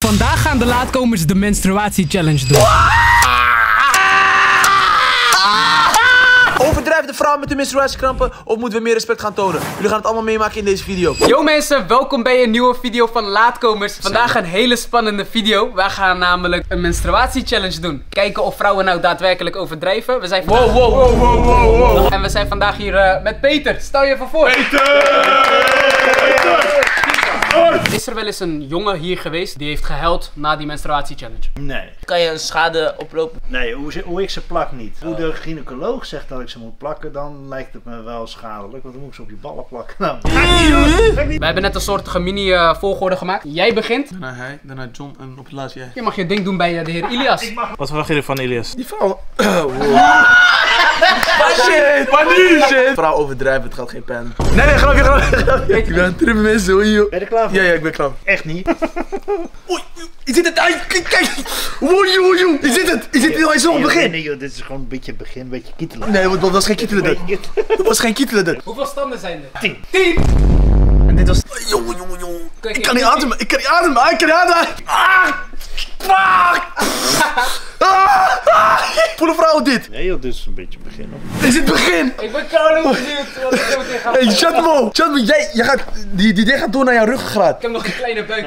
Vandaag gaan de laatkomers de menstruatie challenge doen. Overdrijven de vrouw met de menstruatiekrampen of moeten we meer respect gaan tonen? Jullie gaan het allemaal meemaken in deze video. Yo mensen, welkom bij een nieuwe video van Laatkomers. Vandaag een hele spannende video. Wij gaan namelijk een menstruatie challenge doen. Kijken of vrouwen nou daadwerkelijk overdrijven. We zijn vandaag... Wow. En we zijn vandaag hier met Peter. Stel je even voor. Is er wel eens een jongen hier geweest die heeft gehuild na die menstruatie challenge? Nee. Kan je een schade oplopen? Nee, hoe ik ze plak niet. Hoe de gynaecoloog zegt dat ik ze moet plakken, dan lijkt het me wel schadelijk. Want dan moet ik ze op je ballen plakken. Nou, We hebben net een soort mini volgorde gemaakt. Jij begint. Daarna hij, daarna John en op het laatst jij. Je mag je ding doen bij de heer Ilias. Wat verwacht je van Ilias? Die vrouw... Shit! Vrouw overdrijven, het gaat geen pen. Nee, grapje. Ik ben trippen mensen, hoor. ben je er klaar voor? Ja, ik ben klaar. Echt niet. Oei, je zit het. Kijk. Oei. Je zit het. Hij is nog het begin. Nee joh, dit is gewoon een beetje het begin, een beetje kietelen. Nee, want dat was geen kietelen dit. Dat was geen kietelen dit. Hoeveel standen zijn er? 10. 10! En dit was... Jongen. Ik kan niet ademen. Voele vrouw dit. Nee joh, dit is een beetje het begin. Dit is het begin. Ik ben koude benieuwd wat ik zo meteen ga. Hey, Chatmo, jij gaat... Die ding gaat door naar jouw ruggengraat. Ik heb nog een kleine buik.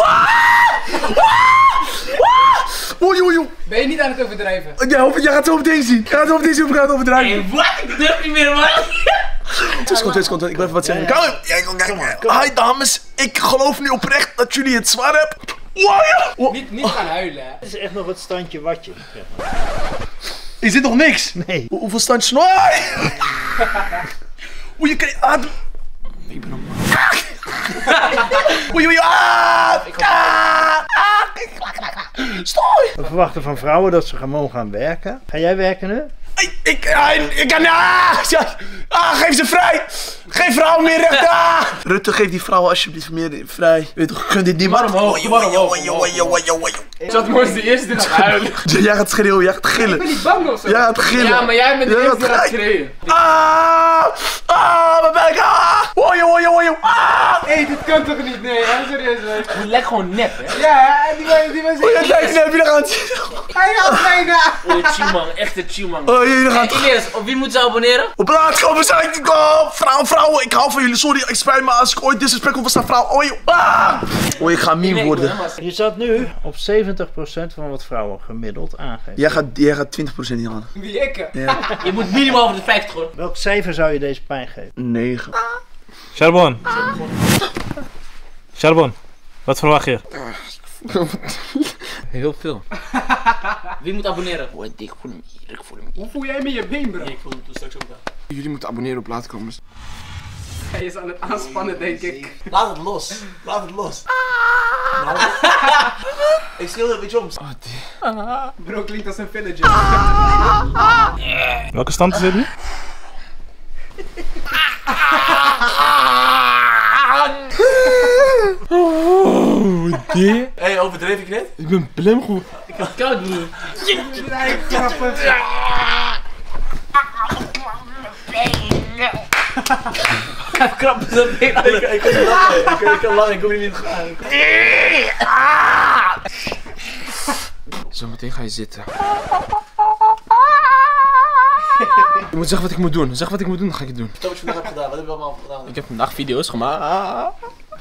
Oei. Ben je niet aan het overdrijven? Jij gaat zo meteen zien. Jij gaat zo meteen zien of ik ga het overdrijven. Hey, wat? Ik durf niet meer, man. 2 seconden. Ik wil even wat zeggen. Hi dames, ik geloof nu oprecht dat jullie het zwaar hebben. Niet gaan huilen, hè. Het is echt nog het standje watje. Is dit nog niks? Nee. Hoeveel standjes nog? Oei, je kan niet ademen. Ik ben om. Oei. Stooi. We verwachten van vrouwen dat ze gewoon gaan werken. Ga jij werken nu? Ik kan... geef ze vrij! Geen vrouw meer recht! Rutte, geef die vrouw alsjeblieft meer vrij. Weet toch, gun dit niemand. Chatmo is de eerste die gaat huilen. Jij gaat schreeuwen, jij gaat gillen. Ik ben niet bang of zo. Jij gaat gillen. Ja, maar jij bent de eerste die gaat schreeuwen. Mijn buik! Hé, dit kan toch niet? Nee, hè? Serieus, hè? Het lijkt gewoon nep, hè? Ja, die was Het lijkt net, jullie gaan zien. Hij had bijna. Oh, Chimang, echte Chimang. Jullie gaan... Ilias, op wie moet ze abonneren? Op laatst komen zijn vrouwen, ik hou van jullie, sorry, ik spijt me als ik ooit disrespectful was naar vrouwen. Ik ga meme worden. Je zat nu op 70% van wat vrouwen gemiddeld aangeven. Jij gaat 20% niet aan. Wie ik? Ja. Je moet minimaal over de 50 hoor. Welk cijfer zou je deze pijn geven? 9. Charbon, wat verwacht je? Heel veel. Wie moet abonneren? Oh, ik voel hem hier, Hoe voel jij met je been, bro? Ik voel hem toen straks ook daar. Jullie moeten abonneren op Laatkomers. Hij is aan het aanspannen, denk ik. Laat het los. Ik schreeuw een beetje om. Bro, klinkt als een villager. Welke stand is dit nu? Hé, overdreef ik net? Ik ben blem geworden. Ik had koud, broer. Krappen zijn been. Ik kan lachen, ik kom niet gaan. Zometeen ga je zitten. Je moet zeggen wat ik moet doen. Zeg wat ik moet doen, dan ga ik het doen. Wat heb je vandaag gedaan? Wat heb je allemaal gedaan? Ik heb vandaag video's gemaakt.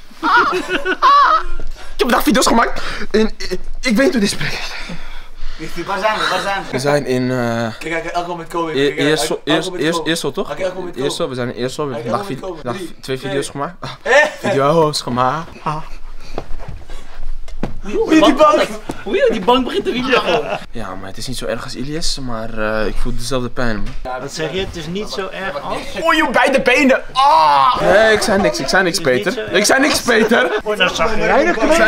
En ik weet hoe dit spreekt. Waar zijn we? We zijn in... Kijk, elke moment komen. Eersel toch? Oké, elke moment komen. Eersel, we zijn in Eersel. We hebben vandaag 2 video's gemaakt. Video's gemaakt. Hoe die bank begint te wiebelen. Ja, maar het is niet zo erg als Ilias, maar ik voel dezelfde pijn, man. Wat zeg je? Het is niet zo erg als... Oei, beide benen! Nee, ik zei niks, Peter. Ik zei niks, Peter. Oh, dat zag jij nog. Ik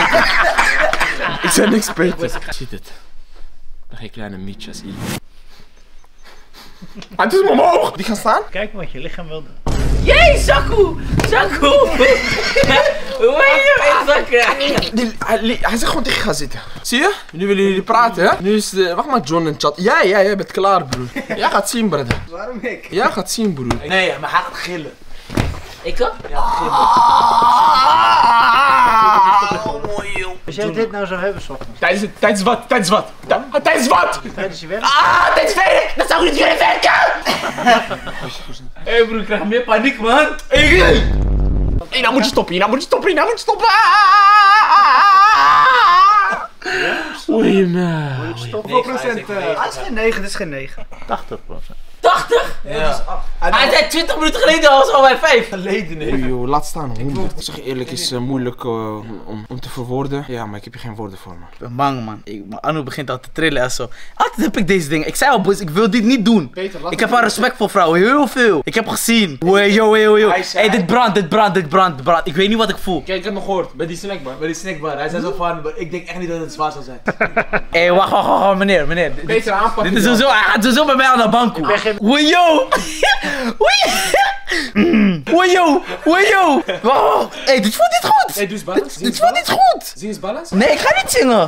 zei niks, Peter. Ziet het? Nog geen kleine mietjes, Ilias. Het is me omhoog! Die gaan staan? Kijk wat je lichaam wil doen. Jee, Zaku! Hoe ben je nou zakken? Hij zegt gewoon tegen gaan zitten. Zie je? Nu willen jullie praten, hè? Nu is de... Wacht maar, John en chat. Jij bent klaar, broer. Jij gaat zien, brother. Waarom ik? Jij gaat zien, broer. Nee, maar hij gaat gillen. Ik ook? Ja, gillen. Als Als jij dit nou zou hebben, ochtends. Tijdens wat? Tijdens wat? Tijdens je werk? Ah, tijdens werk! Dat zou ik niet willen werken! Hé broer, ik krijg meer paniek man. Hey, nou moet je stoppen, nou moet je stoppen. Oei, man. Hoeveel procent? Dit is geen 9, dit is geen 9. 80%. 80? Ja. Hij zei 20 minuten geleden al zo bij 5. Geleden, nee. Oei, joh, laat staan 100. Ik zeg je eerlijk, is moeilijk om te verwoorden. Ja, maar ik heb hier geen woorden voor me. Ik ben bang, man. Mijn Anu begint al te trillen en zo. Altijd heb ik deze dingen. Ik zei al, boys, ik wil dit niet doen. Ik heb wel respect voor vrouwen, heel veel. Ik heb gezien. Hey, yo. Hey, dit brandt. Ik weet niet wat ik voel. Kijk, ik heb nog gehoord, bij die snackbar. Hij zei zo van, ik denk echt niet dat het zwaar zal zijn. Hé, wacht, meneer. Beter aanpakken. Dit is sowieso, hij gaat sowieso bij mij aan de bank. Hey, yo. Wow. Hey, dit voelt niet goed. Hey, doe eens balans. Dit voelt niet goed. Zie eens balans? Nee, ik ga niet zingen.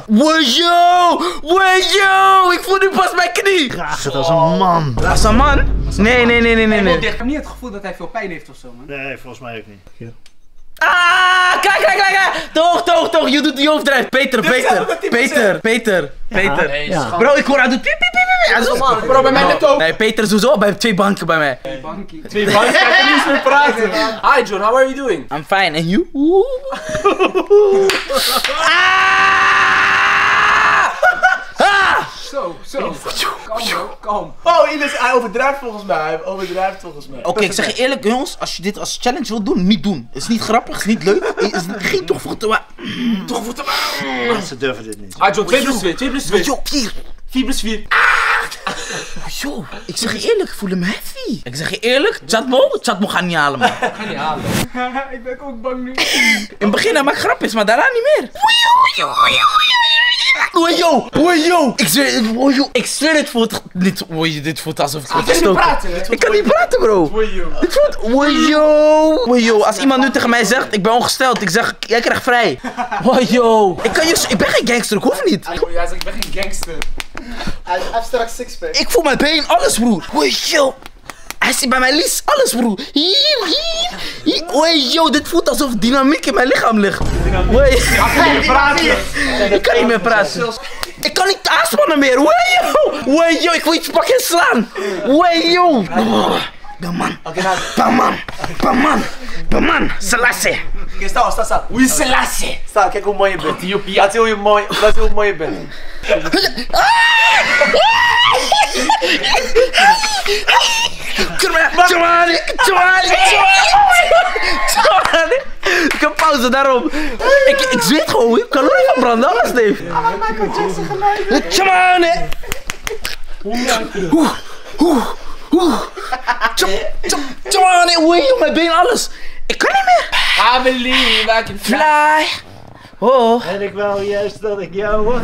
Yo. Ik voel nu pas mijn knie. Graag het als een man. Als een man? Nee. Ik heb niet het gevoel dat hij veel pijn heeft of zo, man. Nee, volgens mij ook niet. Ah, kijk. Toch. Je doet die hoofddrijf. Peter. Bro, ik hoor hij doet piep. Bro, bij mij net ook. Nee, Peter is sowieso bij 2 banken bij mij. 2 banken, ik kan niet meer praten. Hi John, how are you doing? I'm fine, and you? Zo. Kalm. Oh, Ines, hij overdrijft volgens mij. Oké, ik zeg je eerlijk, jongens, als je dit als challenge wilt doen, niet doen. Het is niet grappig, het is niet leuk, het is geen toegevoegde Ze durven dit niet. Hi John, 2 plus 2. Yo, 4. 4 plus 4. Yo, ik zeg je eerlijk, ik voel hem heavy. Ik zeg je eerlijk, Chatmo gaat niet halen, man. Ik ben ook bang nu. In het begin hij maakt grapjes, maar daarna niet meer. Yo. Ik zweer dit voelt niet. Dit voelt alsof ik word gestoken. Ik kan niet praten, bro. Dit voelt. Yo. Als iemand nu tegen mij zegt, ik ben ongesteld, ik zeg, jij krijgt vrij. Yo. Ik ben geen gangster, ik hoef niet. Hij zegt, ik ben geen gangster. Hij heeft straks sixpack. Ik voel mijn been, alles, broer. Yo. Hij zit bij mijn lies, alles, broer. Hier. Yo, dit voelt alsof dynamiek in mijn lichaam ligt. Ik kan niet meer praten. Ik kan niet aanspannen meer. Yo, ik wil iets pakken en slaan. Yo. Baman. Selassie. Oké, sta. Oui, Selassie. Sta, kijk hoe mooi je bent. Laat zien hoe mooi je bent. Ik heb pauze daarom. Ik zweet gewoon, ik kan nog even branden, alles Dave. Michael Jackson geluid. Tjamane. Tjamane, mijn been, alles. Ik kan niet meer. I believe I can Fly. Oh. En ik wou juist dat ik jou was.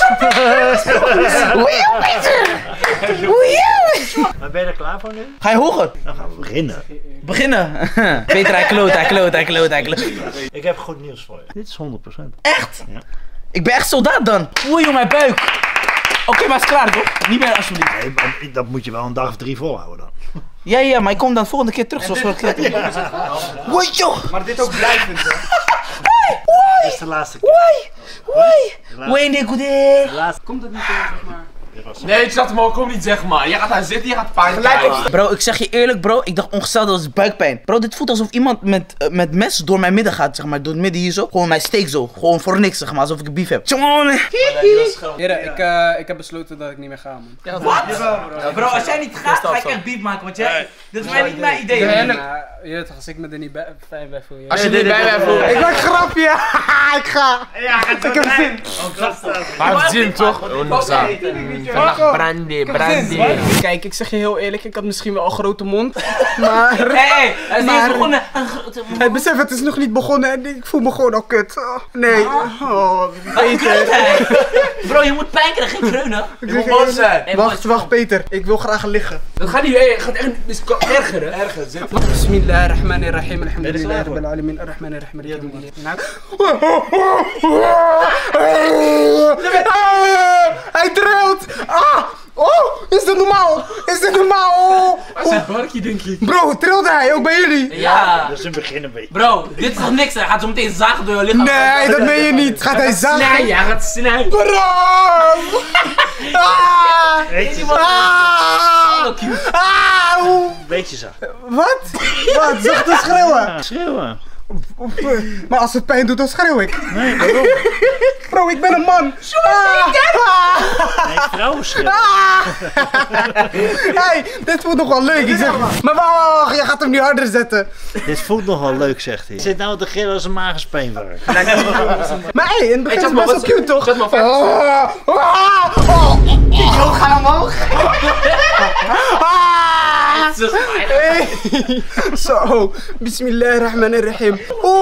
Maar ben je er klaar voor nu? Ga je hoger? Dan gaan we beginnen. Peter, hij kloot. Ik heb goed nieuws voor je. Dit is 100%. Echt? Ja. Ik ben echt soldaat dan. Oei, mijn buik. Oké, maar het is klaar toch? Niet meer alsjeblieft. Nee, dat moet je wel een dag of 3 volhouden dan. Ja, maar ik kom dan volgende keer terug zoals vorige keer. Oei, joh. Maar dit ook blijvend, hè? Dit is de laatste keer. Wai, nee, goede. Komt het niet tegen, zeg maar? Nee, Chatmo, kom niet zeg maar. Jij gaat daar zitten, je gaat pijn krijgen. Bro, ik zeg je eerlijk, bro. Ik dacht ongesteld dat het buikpijn. Bro, dit voelt alsof iemand met mes door mijn midden gaat, zeg maar. Door het midden hier zo. Gewoon mijn steek zo. Gewoon voor niks, zeg maar. Alsof ik beef heb. Heren, ik heb besloten dat ik niet meer ga, man. Wat? Ja, bro, als jij niet gaat, ga ik echt beef maken. Want jij, dit is niet mijn idee. Ja, als ik me er niet fijn bij voel. Als je er niet bij mij voelt. Ik maak een grapje. Ik ga. Ik heb zin. Maar het zin toch? Vandaag brandy. Kijk, ik zeg je heel eerlijk, ik had misschien wel een grote mond. Maar. Hé, hij is niet begonnen. Hey, besef, het is nog niet begonnen en ik voel me gewoon al kut. Oh, nee. Oh, Peter. Bro, je moet pijn krijgen, geen kreunen. Je moet boos zijn. Wacht, Peter. Ik wil graag liggen. Dat gaat niet, het gaat echt het kan erger. Erger, zit. Bismillahirrahmanirrahim. Alhamdulillah rabbil alamin. Arrahmanirrahim. Hij trilt! Ah! Oh! Is dit normaal? Zijn barkie, denk ik. Bro, trilde hij ook bij jullie? Ja. Dat is in het begin een beetje. Bro, dit is toch niks? Hij gaat zo meteen zagen door je lichaam. Nee, dat meen je niet. Gaat hij zagen? Nee, hij gaat snijden. Bro! Weet je Auw! Beetje zacht. Wat? Wat? Zacht te schreeuwen? Schreeuwen. Maar als het pijn doet, dan schreeuw ik. Nee, waarom? Bro, ik ben een man. Nee, vrouwen schreeuwen. Hey, dit voelt nog wel leuk. Ik zeg, maar wacht, je gaat hem nu harder zetten. Dit voelt nog wel leuk, zegt hij. Zit nou te gillen als een mager speenwerk. Maar hey, in het begin is het best wel cute, toch? Zet maar vast. Ik ga omhoog. Hey. Zo, bismillahirrahmanirrahim.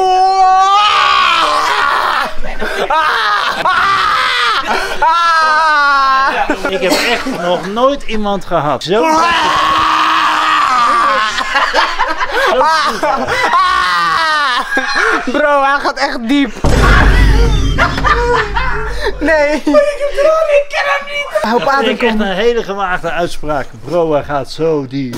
Ik heb echt nog nooit iemand gehad. Zo. Bro, hij gaat echt diep. Nee. Ik ken hem niet. Help Dat adem vind ik echt komen. een hele gewaagde uitspraak. Bro, hij gaat zo diep.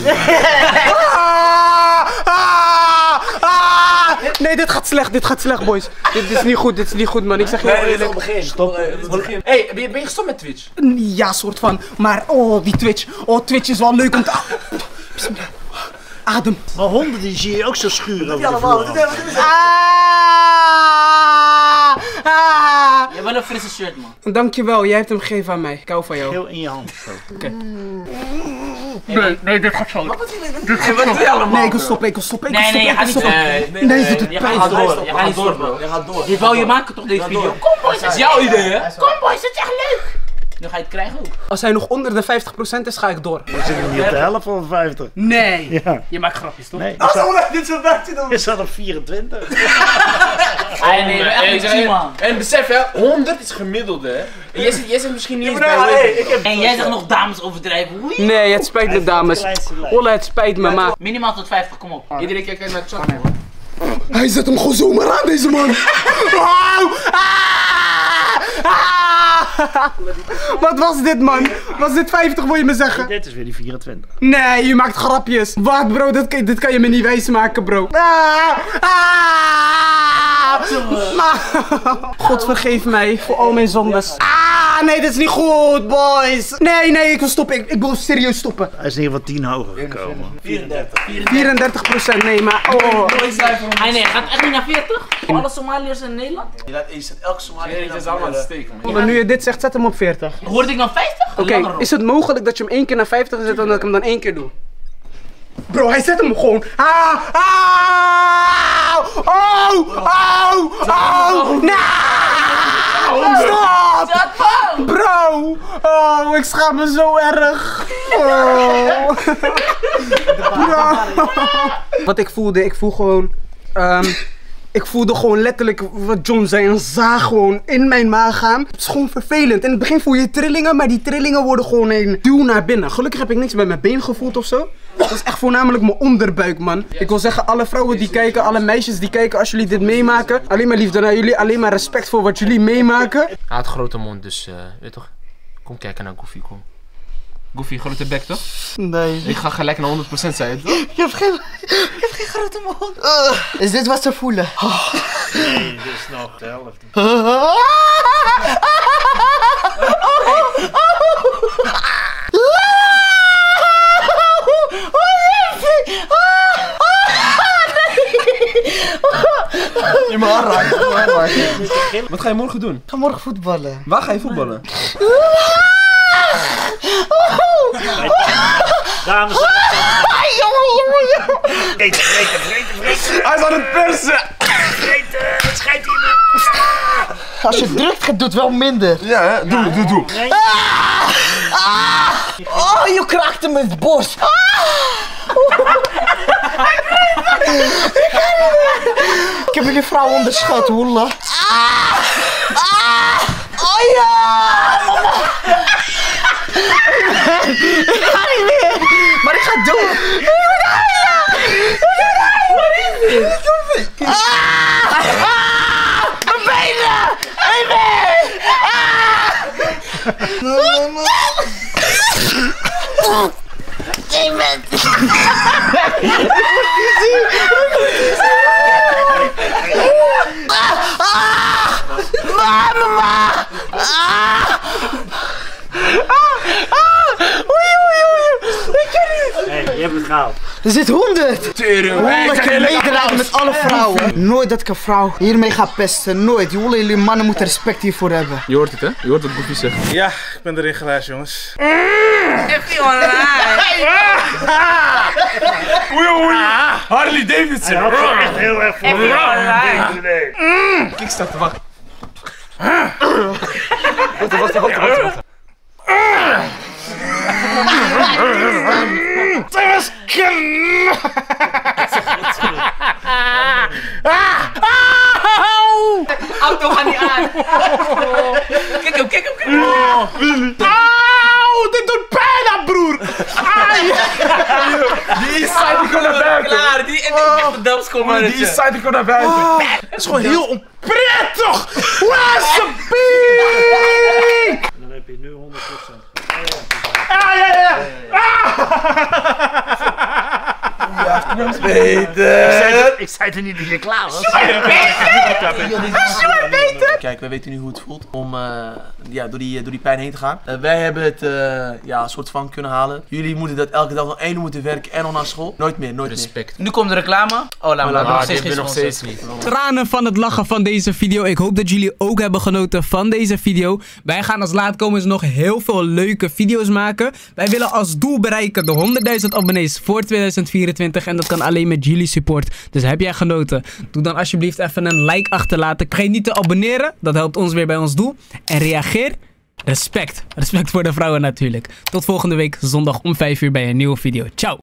Nee, dit gaat slecht, boys. Dit is niet goed, man. Ik zeg je eerlijk. Stop. Hey, ben je gestopt met Twitch? Ja, soort van. Maar, die Twitch. Twitch is wel leuk om te... Bismillah. Adem. Maar honden die zie je ook zo schuren over de vloer. Je hebt wel een frisse shirt, man. Dankjewel, jij hebt hem gegeven aan mij. Ik hou van jou. Heel in je hand. Zo. Nee, dit gaat zo. Wat doe je allemaal? Nee, ik wil stoppen. Nee, je gaat niet stoppen. Nee, dit doet Je pijn. gaat door. Je gaat niet door, bro. Je gaat door. Dit wou je maken toch, deze video? Kom boys, dat is jouw idee, hè? Kom boys, dat is echt leuk. Nu ga je het krijgen ook. Als hij nog onder de 50% is, ga ik door. We zitten niet op de helft van de 50. Nee. Ja. Je maakt grapjes, toch? Nee, Dit zo buiten te doen. je staat op 24. Nee, echt niet, man. En besef hè, 100 is gemiddelde hè. En jij zit misschien niet eens bij En jij zegt nog dames overdrijven. Oei. Nee, het spijt me, dames. Olle, het spijt me, maar... Minimaal tot 50, kom op. Iedereen kijkt naar het chat. Hij zet hem gewoon zomaar aan, deze man. Auw! Wat was dit, man? Was dit 50, wil je me zeggen? Dit is weer die 24. Nee, je maakt grapjes. Wat, bro? Dit kan je me niet wijsmaken, bro. God vergeef mij voor al mijn zondes. Nee, dit is niet goed, boys. Nee, ik wil stoppen. Ik wil serieus stoppen. Hij is in ieder geval 10 hoger gekomen. 34%, nee, maar... Nee, gaat echt niet naar 40? Voor alle Somaliërs in Nederland? Je zet elke Somaliër in allemaal aan het steken. Maar nu je dit zegt, zet hem op 40. Hoorde ik dan 50? Oké, is het mogelijk dat je hem 1 keer naar 50 zet en dat ik hem dan 1 keer doe? Bro, hij zet hem gewoon. Stop! Bro! Ik schaam me zo erg. Bro. Wat ik voelde gewoon... ik voelde gewoon letterlijk wat John zei, een zaag gewoon in mijn maag gaan. Het is gewoon vervelend. In het begin voel je trillingen, maar die trillingen worden gewoon een duw naar binnen. Gelukkig heb ik niks bij mijn been gevoeld of zo. Dat is echt voornamelijk mijn onderbuik, man. Ik wil zeggen, alle vrouwen die kijken, alle meisjes die kijken, als jullie dit meemaken, alleen maar liefde naar jullie, alleen maar respect voor wat jullie meemaken. Hij had grote mond, dus weet toch? Kom kijken naar Goofy, kom. Goofy, grote bek toch? Nee. Ik ga gelijk naar 100% zijn, toch? Je hebt geen grote mond. Is dit wat ze voelen? Nee, dit is nog de helft. Je moet aanraken. Wat ga je morgen doen? Ik ga morgen voetballen. Waar ga je voetballen? Dames en heren. Vreten. Hij is aan het persen. Vreten. Schijt hier. Als je drukt, gaat het wel minder. Ja, hè? Doe. Oh, je kraakte me het bos. Ik heb jullie vrouw onderschat, hoela. Oh ja! Ik ga niet meer! Maar ik ga door! Mijn benen! Mijn benen! heb het gehaald. Er zit 100! 100 keer medelijden met alle vrouwen. Nooit dat ik een vrouw hiermee ga pesten. Nooit. Jullie mannen moeten respect hiervoor hebben. Je hoort het, hè? Je hoort wat Goofy zegt. Ja, ik ben erin geluisterd, jongens. Harley Davidson. Hij had er echt heel erg voor. Nee. Kijk, staat te wachten. Auto gaat niet aan. Kijk hem, kijk hem, kijk hem. Auw, dit doet pijn aan, broer. Die side die komt naar buiten. Klaar, die en die echte damskomen. Die side die komt naar buiten. Het is gewoon heel onprettig. Waar is de piek? Dan heb je nu 100%. Ik zei toen niet dat je klaar was. Kijk, wij weten nu hoe het voelt om door die pijn heen te gaan. Wij hebben het een soort van kunnen halen. Jullie moeten dat elke dag nog 1 uur moeten werken en nog naar school. Nooit meer, nooit Respect. meer. Nu komt de reclame. Oh, laat me nog steeds niet. Tranen van het lachen van deze video. Ik hoop dat jullie ook hebben genoten van deze video. Wij gaan als laatkomers nog heel veel leuke video's maken. Wij willen als doel bereiken de 100.000 abonnees voor 2024. En dat kan alleen met jullie support. Dus heb jij genoten? Doe dan alsjeblieft even een like achterlaten. Vergeet niet te abonneren. Dat helpt ons weer bij ons doel. En reageer. Respect. Respect voor de vrouwen natuurlijk. Tot volgende week zondag om 5 uur bij een nieuwe video. Ciao.